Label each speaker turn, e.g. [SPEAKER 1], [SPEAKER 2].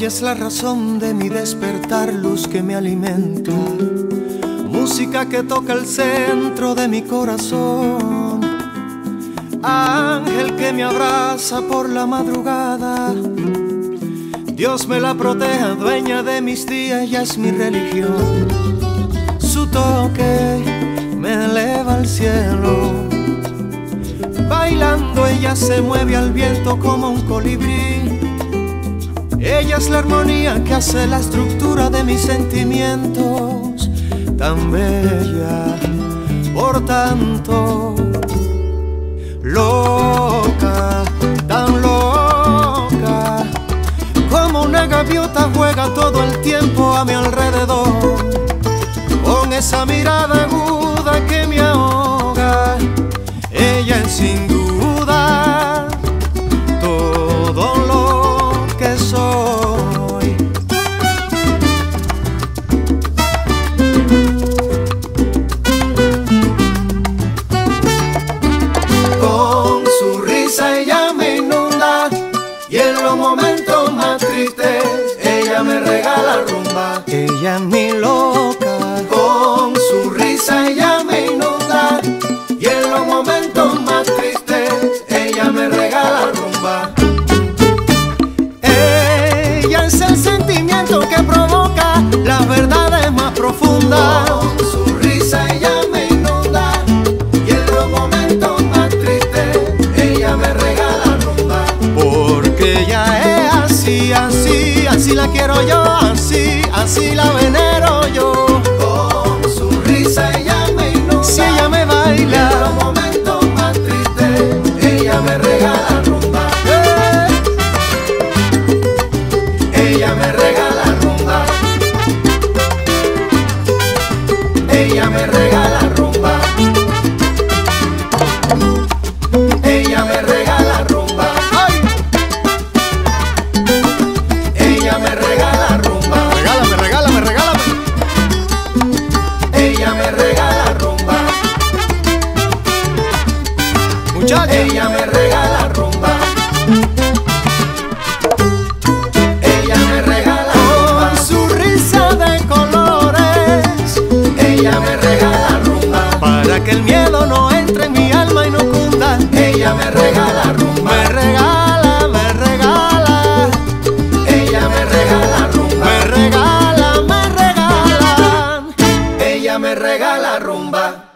[SPEAKER 1] Ella es la razón de mi despertar, luz que me alimenta, música que toca el centro de mi corazón, ángel que me abraza por la madrugada. Dios me la proteja, dueña de mis días, ella es mi religión. Su toque me eleva al cielo, bailando ella se mueve al viento como un colibrí. Ella es la armonía que hace la estructura de mis sentimientos, tan bella, por tanto loca, tan loca, como una gaviota juega todo el tiempo a mi alrededor, con esa mirada aguda que me ahoga. Ella es sin duda todo lo que soy. Con su risa ella me inunda y en los momentos más tristes ella me regala rumba. Ella es mi loca. Con su risa ella me inunda y en los momentos más tristes ella me regala rumba. Ella es el sentimiento que provoca las verdades más profundas. Con su risa ella me inunda y en los momentos más tristes ella me regala rumba. Porque ella es así, así, así la quiero yo, así, así la venero yo. Con su risa ella me inunda, si ella me baila, y en los momentos más tristes ella me regala rumba. Ella me regala rumba. Ella me regala rumba. Ella me regala rumba. ¡Ay! Ella me regala rumba. Regálame, regálame, regálame. Ella me regala rumba. Muchacha. Ella me regala rumba. Ella me regala rumba. Con su risa de colores ella me regala rumba. Para que el miedo no entre en mi alma y no cunda. Ella me regala rumba. Me regala, me regala. Ella me regala rumba. Me regala, me regala. Ella me regala rumba.